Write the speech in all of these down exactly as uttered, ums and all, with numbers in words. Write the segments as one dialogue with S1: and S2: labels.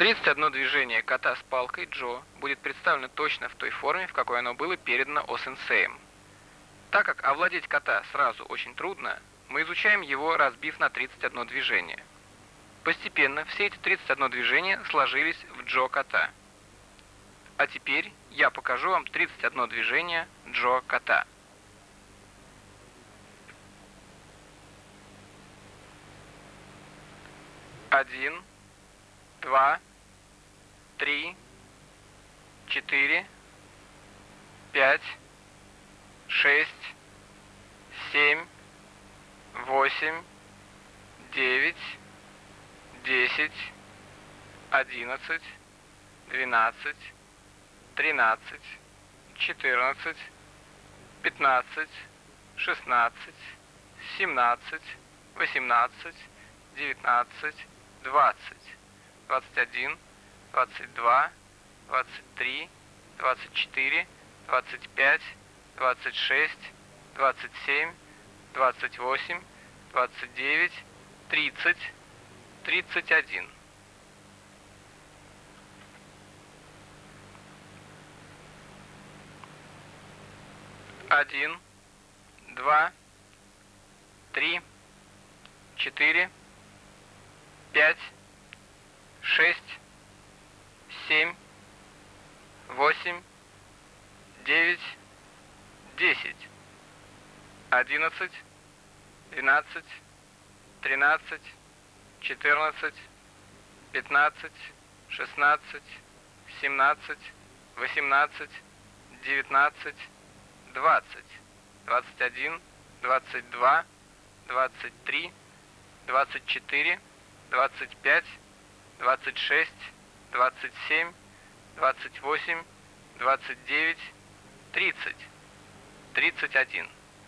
S1: тридцать одно движение кота с палкой Джо будет представлено точно в той форме, в какой оно было передано о-сенсеем. Так как овладеть кота сразу очень трудно, мы изучаем его, разбив на тридцать одно движение. Постепенно все эти тридцать одно движение сложились в Джо кота. А теперь я покажу вам тридцать одно движение Джо кота. Один, два, три, четыре, пять, шесть, семь, восемь, девять, десять, одиннадцать, двенадцать, тринадцать, четырнадцать, пятнадцать, шестнадцать, семнадцать, восемнадцать, девятнадцать, двадцать, двадцать один, двадцать два, двадцать три, двадцать четыре, двадцать пять, двадцать шесть, двадцать семь, двадцать восемь, двадцать девять, тридцать, тридцать один. Один, два, три, четыре, пять, шесть, семь, восемь, девять, десять, одиннадцать, двенадцать, тринадцать, четырнадцать, пятнадцать, шестнадцать, семнадцать, восемнадцать, девятнадцать, двадцать, двадцать один, двадцать два, двадцать три, двадцать четыре, двадцать пять, двадцать шесть, двадцать семь, двадцать восемь, двадцать девять, тридцать, тридцать один.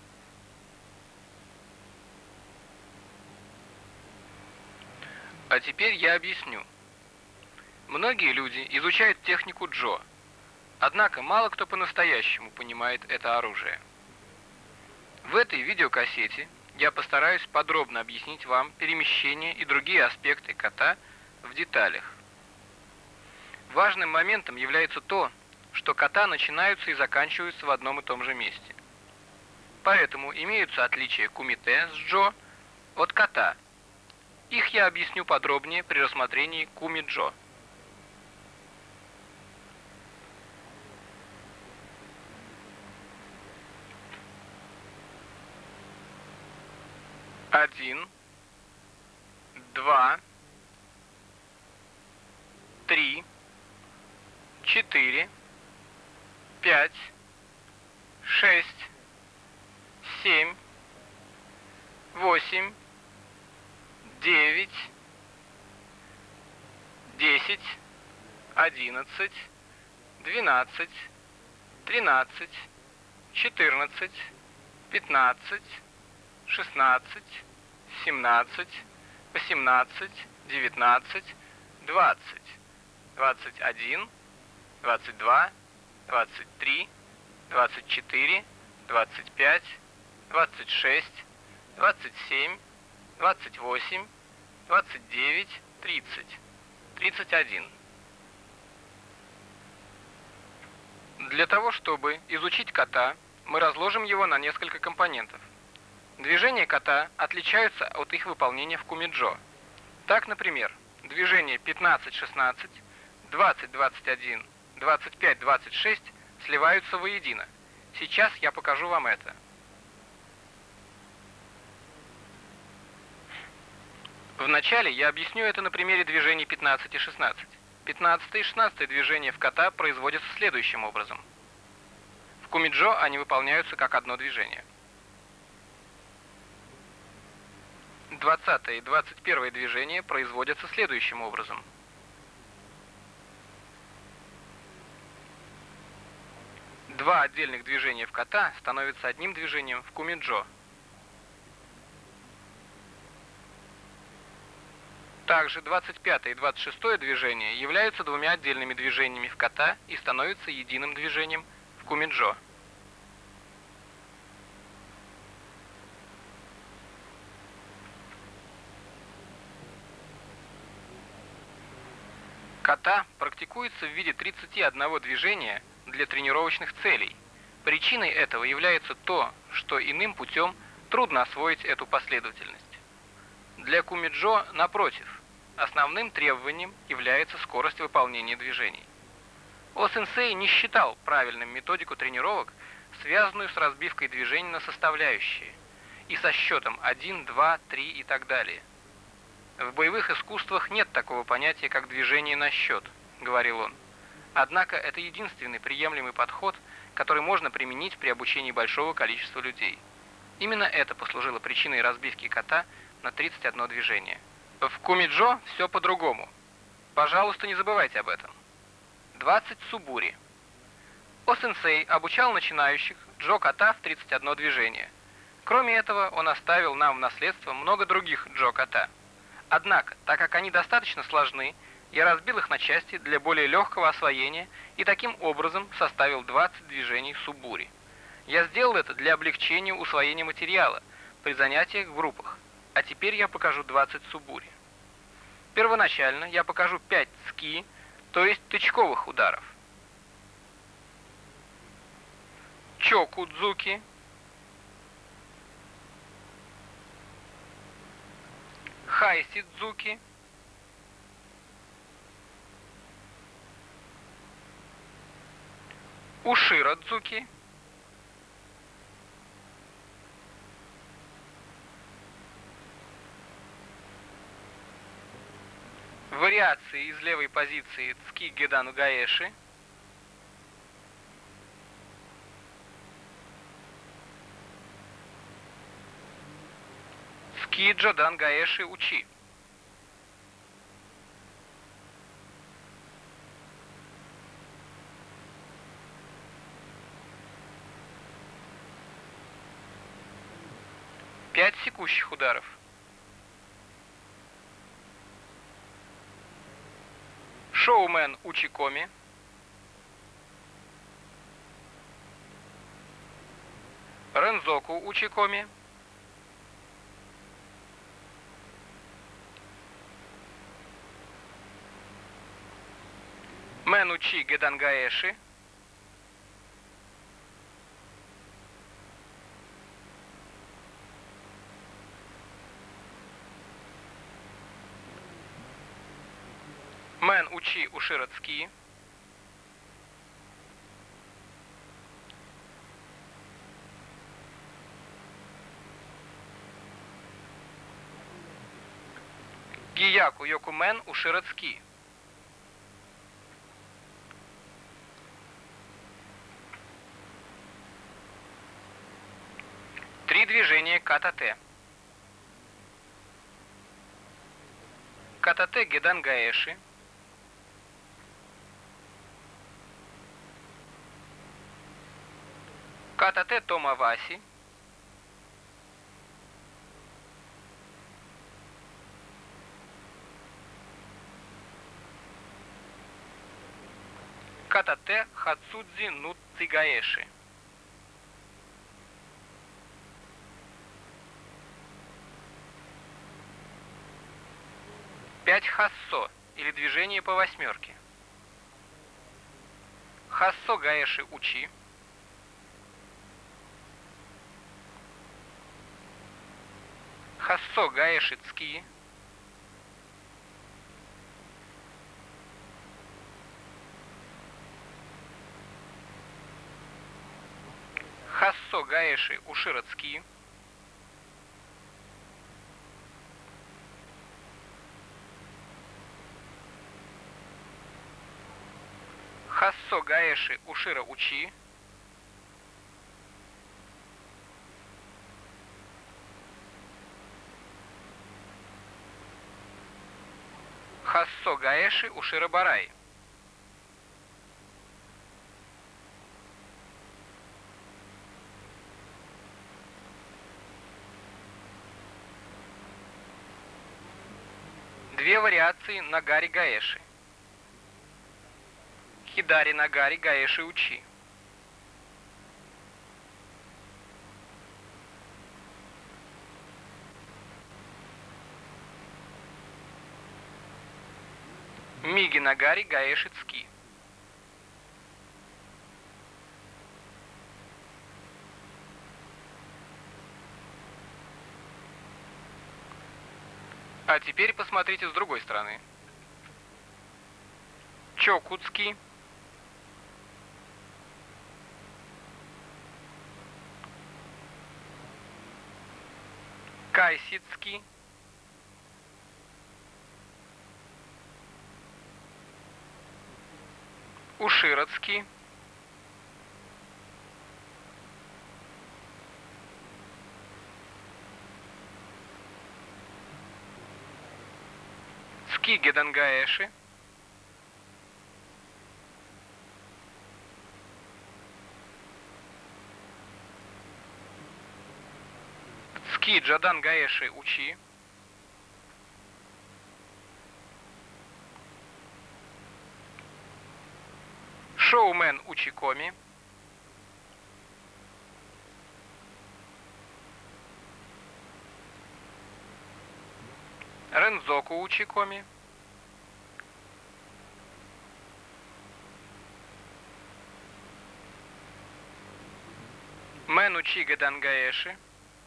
S1: А теперь я объясню. Многие люди изучают технику Джо, однако мало кто по-настоящему понимает это оружие. В этой видеокассете я постараюсь подробно объяснить вам перемещение и другие аспекты кота в деталях. Важным моментом является то, что кота начинаются и заканчиваются в одном и том же месте. Поэтому имеются отличия кумите с Джо от кота. Их я объясню подробнее при рассмотрении куми-джо. Один, два, три, четыре, пять, шесть, семь, восемь, девять, десять, одиннадцать, двенадцать, тринадцать, четырнадцать, пятнадцать, шестнадцать, семнадцать, восемнадцать, девятнадцать, двадцать, двадцать один, двадцать два, двадцать три, двадцать четыре, двадцать пять, двадцать шесть, двадцать семь, двадцать восемь, двадцать девять, тридцать, тридцать один. Для того, чтобы изучить кота, мы разложим его на несколько компонентов. Движения кота отличаются от их выполнения в куми-джо. Так, например, движения пятнадцать шестнадцать, двадцать двадцать один, двадцать пять двадцать шесть сливаются воедино. Сейчас я покажу вам это. Вначале я объясню это на примере движений пятнадцать и шестнадцать. пятнадцатое и шестнадцатое движения в кота производятся следующим образом. В куми-джо они выполняются как одно движение. двадцатое и двадцать первое движение производятся следующим образом. Два отдельных движения в кота становятся одним движением в куми-джо. Также двадцать пятое и двадцать шестое движение являются двумя отдельными движениями в кота и становятся единым движением в куми-джо. Ката практикуется в виде тридцати одного движения для тренировочных целей. Причиной этого является то, что иным путем трудно освоить эту последовательность. Для кумиджо, напротив, основным требованием является скорость выполнения движений. О-сенсей не считал правильным методику тренировок, связанную с разбивкой движений на составляющие, и со счетом один, два, три и так далее. «В боевых искусствах нет такого понятия, как движение на счет», — говорил он. Однако это единственный приемлемый подход, который можно применить при обучении большого количества людей. Именно это послужило причиной разбивки ката на тридцать одно движение. В кумиджо все по-другому. Пожалуйста, не забывайте об этом. двадцать субури. О-сенсей обучал начинающих джо-ката в тридцать одно движение. Кроме этого, он оставил нам в наследство много других джо-ката. Однако, так как они достаточно сложны, я разбил их на части для более легкого освоения и таким образом составил двадцать движений субури. Я сделал это для облегчения усвоения материала при занятиях в группах, а теперь я покажу двадцать субури. Первоначально я покажу пять ски, то есть тычковых ударов. Чокудзуки, хайсидзуки, уширадзуки, вариации из левой позиции цки гедан гаэши, цки джодан гаэши учи, пять секущих ударов. Шоумен учикоми, рензоку учикоми, мен учи гедан гаэши, мен учи уширадски, гияку йокумен уширадски. Три движения катате. Катате гедан гаэши, катате томаваси, катате хацудзи нутци гаэши. Пять хассо, или движение по восьмерке. Хассо гаэши учи, хассо гаэши цки, хассо гаэши уширадски, хассо гаэши ушира учи, хассо гаэши ушира барай. Две вариации нагари гаэши. Хидари нагари гаэши учи. Миги Нагари Гаэши Цки. А теперь посмотрите с другой стороны. Чокуцки. Кайсицки. Ушироцкий. Скигедангаэши. Ски Джадангаэши Учи. Шоумен Учикоми. Рензоку Учикоми. Мен Учига Дангаэши.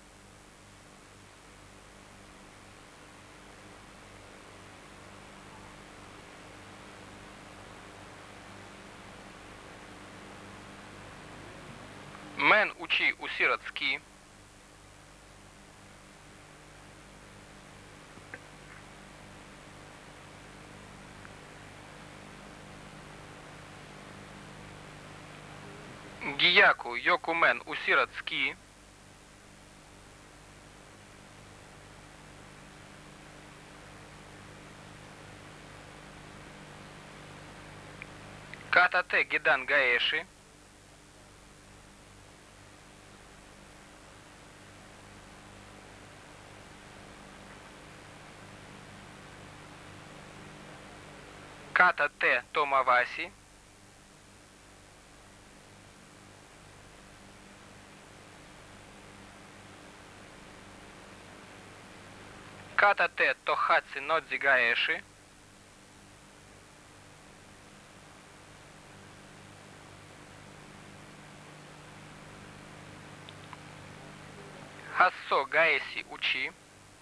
S1: Мен Учи Усироцки. Гияку Йокумен Усироцки. Катате Гидан Гаэши. Катате Томаваси. Катате Тохаци Нодзи Гаэши. Хассо Гаэси Учи.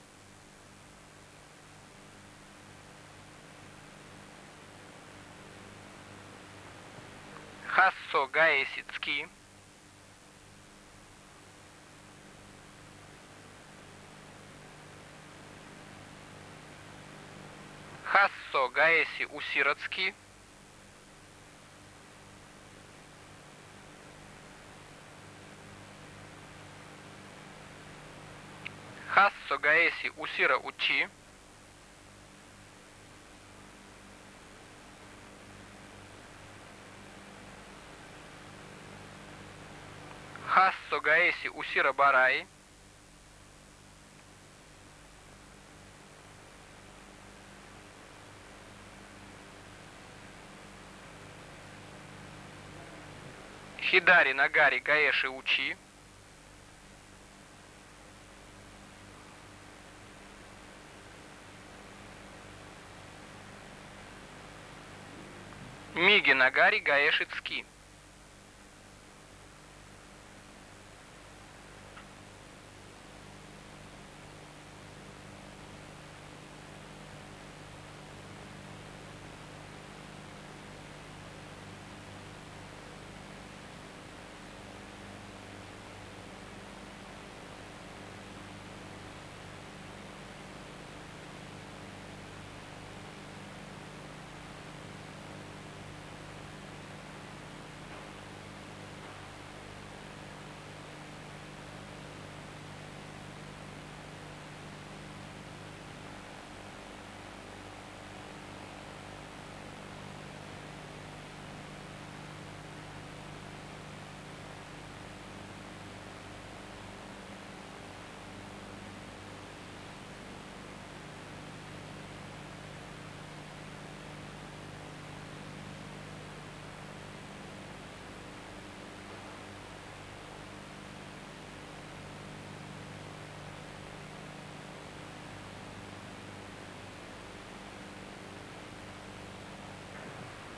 S1: Хассо Гаэси Цки. Хассо Гаэси Усироцки. Хассо Гаэси Усира Учи. Хассо Гаэси Усира Бараи. Хидари Нагари Гаэши Учи. Миги Нагари Гаэши Цки.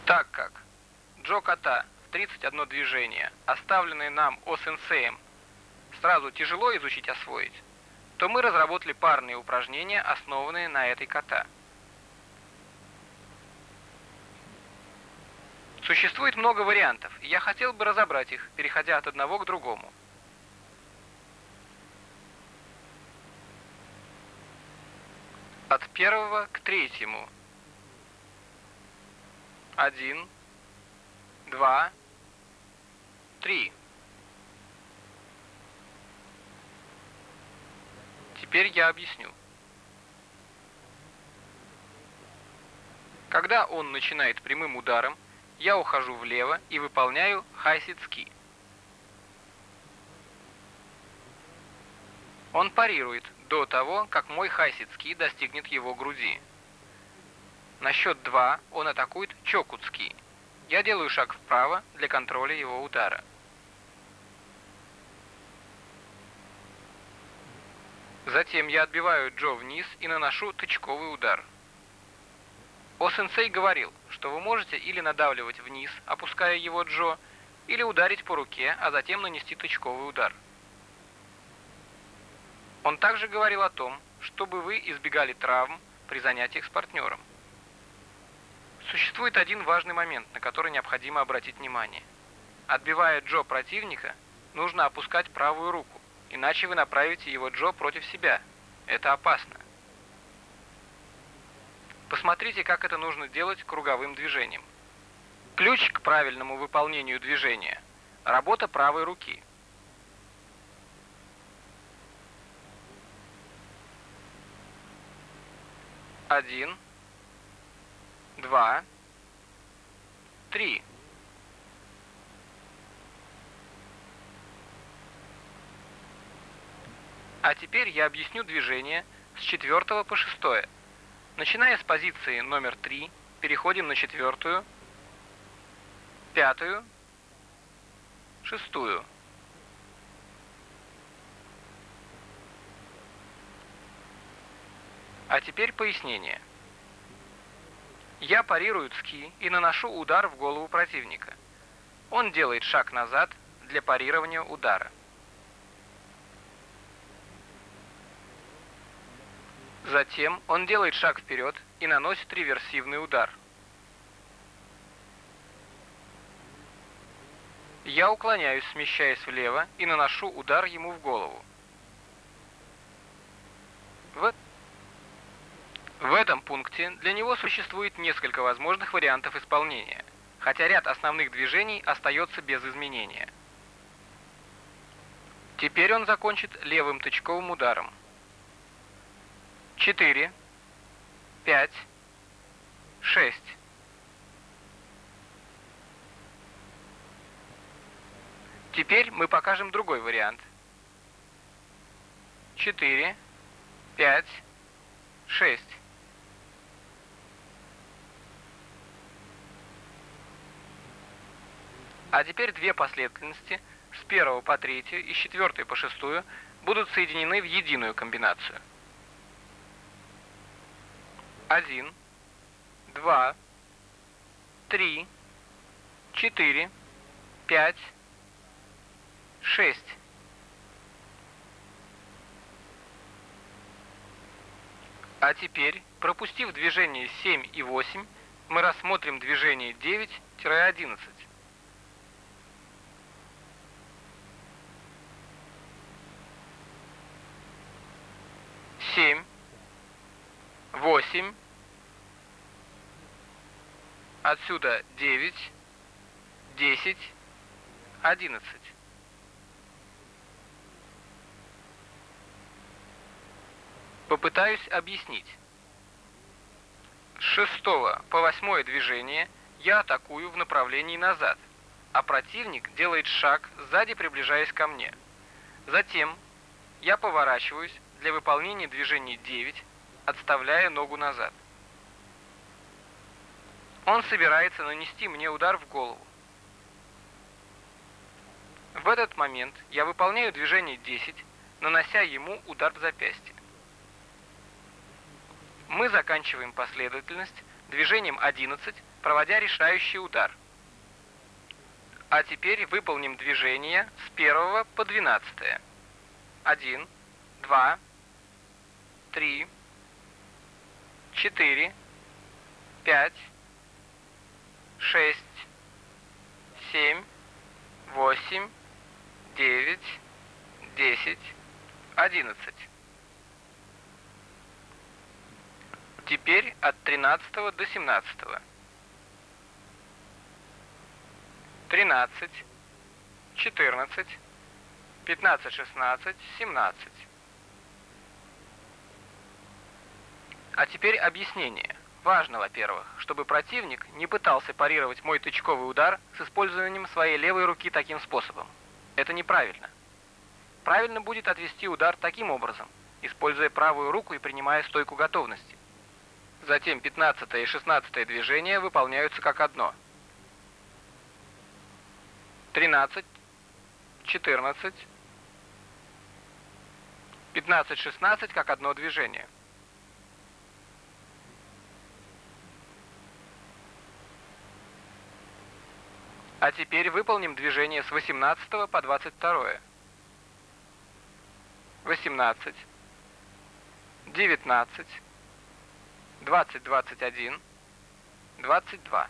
S1: Так как Джо Ката в тридцать одно движение, оставленное нам О-сенсеем, сразу тяжело изучить-освоить, то мы разработали парные упражнения, основанные на этой ката. Существует много вариантов, и я хотел бы разобрать их, переходя от одного к другому. От первого к третьему. Один, два, три. Теперь я объясню. Когда он начинает прямым ударом, я ухожу влево и выполняю хайсидски. Он парирует до того, как мой хайсидски достигнет его груди. На счет два он атакует чокутски. Я делаю шаг вправо для контроля его удара. Затем я отбиваю Джо вниз и наношу тычковый удар. О-сенсей говорил, что вы можете или надавливать вниз, опуская его Джо, или ударить по руке, а затем нанести тычковый удар. Он также говорил о том, чтобы вы избегали травм при занятиях с партнером. Существует один важный момент, на который необходимо обратить внимание. Отбивая Джо противника, нужно опускать правую руку, иначе вы направите его Джо против себя. Это опасно. Посмотрите, как это нужно делать круговым движением. Ключ к правильному выполнению движения – работа правой руки. Один, два, три. А теперь я объясню движение с четвертого по шестое. Начиная с позиции номер три, переходим на четвертую, пятую, шестую. А теперь пояснение. Я парирую ски и наношу удар в голову противника. Он делает шаг назад для парирования удара. Затем он делает шаг вперед и наносит реверсивный удар. Я уклоняюсь, смещаясь влево, и наношу удар ему в голову. В, в этом пункте для него существует несколько возможных вариантов исполнения, хотя ряд основных движений остается без изменения. Теперь он закончит левым тычковым ударом. Четыре, пять, шесть. Теперь мы покажем другой вариант. Четыре, пять, шесть. А теперь две последовательности с первого по третью и с четвертой по шестую будут соединены в единую комбинацию. Один, два, три, четыре, пять, шесть. А теперь, пропустив движение семь и восемь, мы рассмотрим движение девять-одиннадцать. Семь, восемь, отсюда девять, десять, одиннадцать. Попытаюсь объяснить. С шестого по восьмое движение я атакую в направлении назад, а противник делает шаг, сзади приближаясь ко мне. Затем я поворачиваюсь для выполнения движения девять, отставляя ногу назад. Он собирается нанести мне удар в голову. В этот момент я выполняю движение десять, нанося ему удар в запястье. Мы заканчиваем последовательность движением одиннадцать, проводя решающий удар. А теперь выполним движение с первого по двенадцатое. один, два, три, четыре, пять, шесть, семь, восемь, девять, десять, одиннадцать. Теперь от тринадцатого до семнадцатого. тринадцать, четырнадцать, пятнадцать, шестнадцать, семнадцать. А теперь объяснение. Важно, во-первых, чтобы противник не пытался парировать мой тычковый удар с использованием своей левой руки таким способом. Это неправильно. Правильно будет отвести удар таким образом, используя правую руку и принимая стойку готовности. Затем пятнадцатое и шестнадцатое движения выполняются как одно. тринадцать, четырнадцать, пятнадцать, шестнадцать как одно движение. А теперь выполним движение с восемнадцатого по двадцать второе. восемнадцать, девятнадцать, двадцать, двадцать один, двадцать два.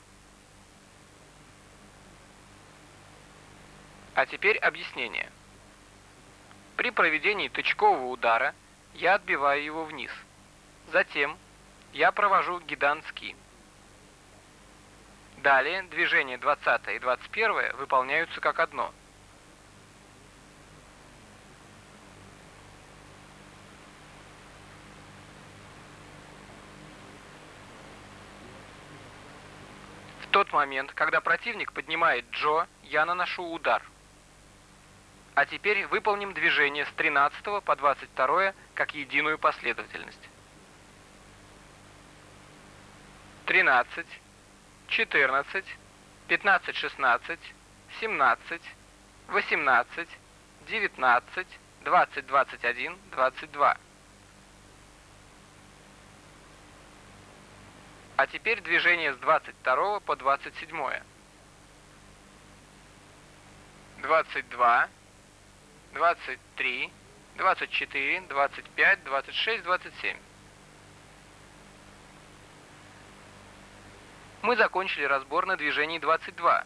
S1: А теперь объяснение. При проведении тычкового удара я отбиваю его вниз. Затем я провожу гидан-ски. Далее движения двадцатое и двадцать первое выполняются как одно. В тот момент, когда противник поднимает джо, я наношу удар. А теперь выполним движение с тринадцатого по двадцать второе как единую последовательность. тринадцать, четырнадцать, пятнадцать, шестнадцать, семнадцать, восемнадцать, девятнадцать, двадцать, двадцать один, двадцать два. А теперь движение с двадцать второго по двадцать седьмое. двадцать два, двадцать три, двадцать четыре, двадцать пять, двадцать шесть, двадцать семь. Мы закончили разбор на движении двадцать два.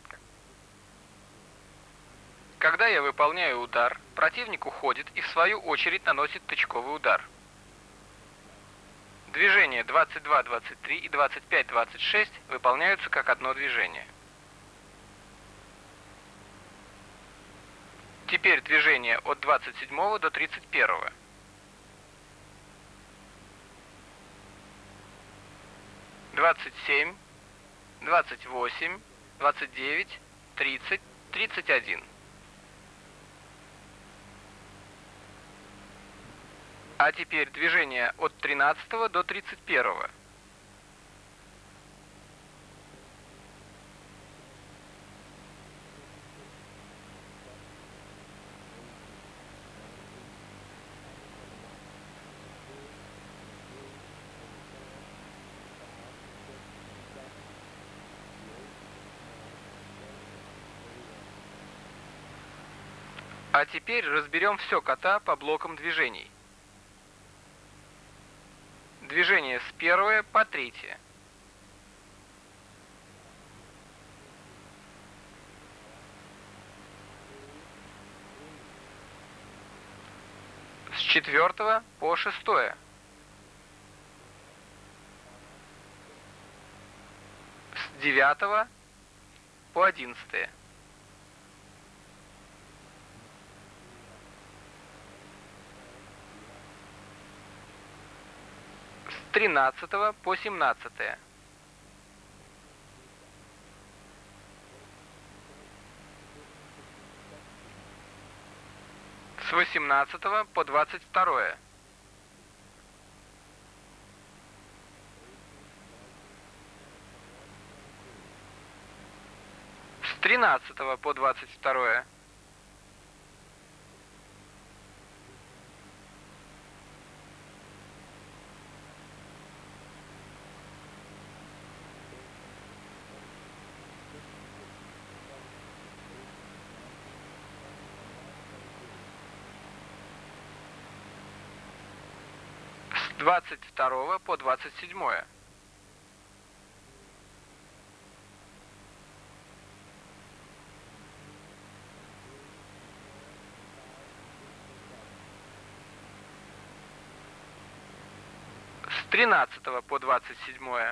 S1: Когда я выполняю удар, противник уходит и в свою очередь наносит тычковый удар. Движения двадцать два, двадцать три и двадцать пять, двадцать шесть выполняются как одно движение. Теперь движение от двадцать седьмого до тридцать первого. двадцать семь, двадцать восемь, двадцать девять, тридцать, тридцать один. А теперь движение от тринадцатого до тридцать первого. А теперь разберем все ката по блокам движений. Движение с первое по третье. С четвертого по шестое. С девятого по одиннадцатое. С тринадцатого по семнадцатое. С восемнадцатого по двадцать второе. С тринадцатого по двадцать второе. С двадцать второго по двадцать седьмое. С тринадцатого по двадцать седьмое.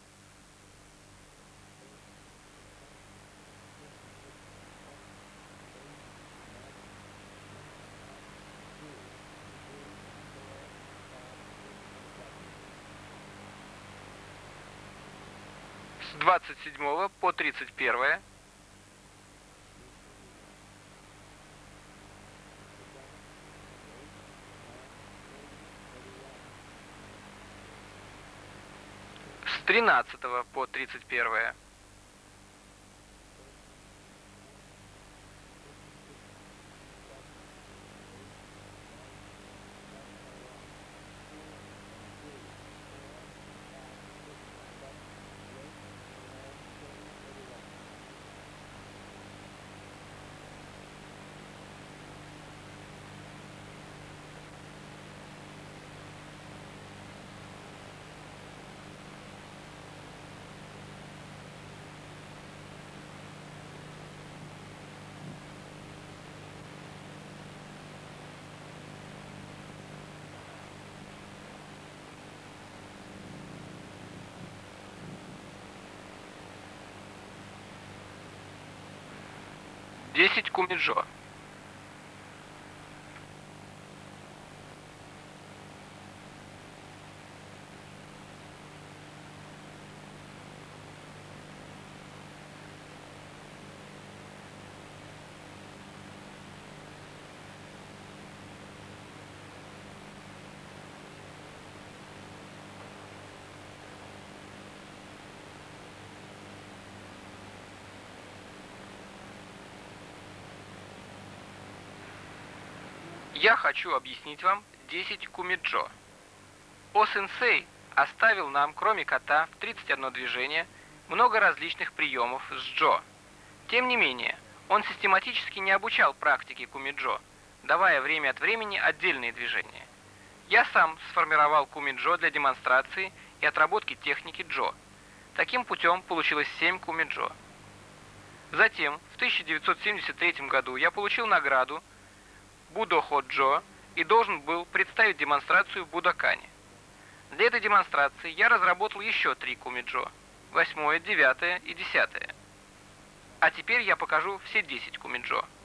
S1: С двадцать седьмого по тридцать первое. С тринадцатого по тридцать первое. десять кумиджо. Я хочу объяснить вам десять кумиджо. О-сенсей оставил нам, кроме ката, в тридцать одно движение, много различных приемов с джо. Тем не менее, он систематически не обучал практике кумиджо, давая время от времени отдельные движения. Я сам сформировал кумиджо для демонстрации и отработки техники джо. Таким путем получилось семь кумиджо. Затем, в тысяча девятьсот семьдесят третьем году я получил награду Будохо-джо и должен был представить демонстрацию в Будокане. Для этой демонстрации я разработал еще три кумиджо – восьмое, девятое и десятое. А теперь я покажу все десять кумиджо.